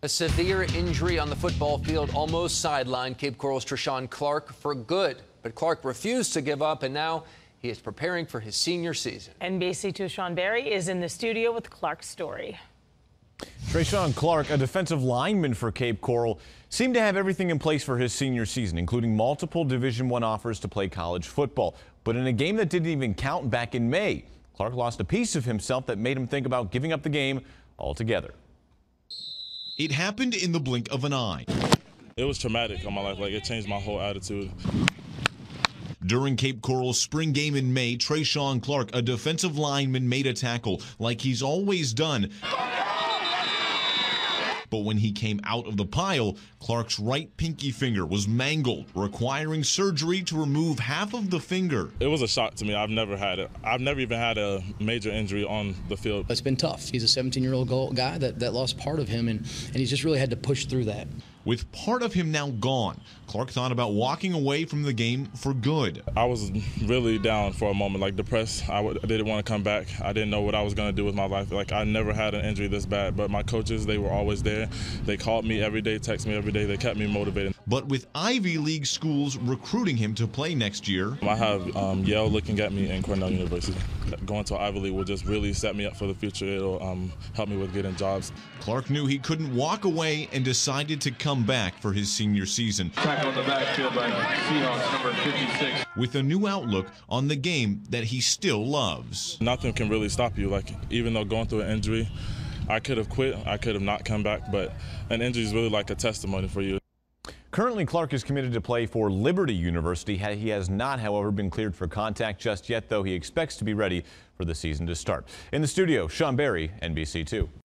A severe injury on the football field almost sidelined Cape Coral's Treshawn Clark for good. But Clark refused to give up, and now he is preparing for his senior season. NBC2's Sean Berry is in the studio with Clark's story. Treshawn Clark, a defensive lineman for Cape Coral, seemed to have everything in place for his senior season, including multiple Division I offers to play college football. But in a game that didn't even count back in May, Clark lost a piece of himself that made him think about giving up the game altogether. It happened in the blink of an eye. It was traumatic on my life. Like, it changed my whole attitude. During Cape Coral's spring game in May, Treshawn Clark, a defensive lineman, made a tackle like he's always done. But when he came out of the pile, Clark's right pinky finger was mangled, requiring surgery to remove half of the finger. It was a shock to me. I've never had it. I've never even had a major injury on the field. It's been tough. He's a 17-year-old guy that lost part of him, and he's just really had to push through that. With part of him now gone, Clark thought about walking away from the game for good. I was really down for a moment, like depressed. I didn't want to come back. I didn't know what I was going to do with my life. Like, I never had an injury this bad, but my coaches, they were always there. They called me every day, texted me every day. They kept me motivated. But with Ivy League schools recruiting him to play next year, I have Yale looking at me and Cornell University. Going to Ivy League will just really set me up for the future. It'll help me with getting jobs. Clark knew he couldn't walk away and decided to come back for his senior season. Tackle on the backfield by Seahawks, number 56. With a new outlook on the game that he still loves. Nothing can really stop you. Like, even though going through an injury, I could have quit, I could have not come back, but an injury is really like a testimony for you. Currently, Clark is committed to play for Liberty University. He has not, however, been cleared for contact just yet, though he expects to be ready for the season to start. In the studio, Sean Berry, NBC2.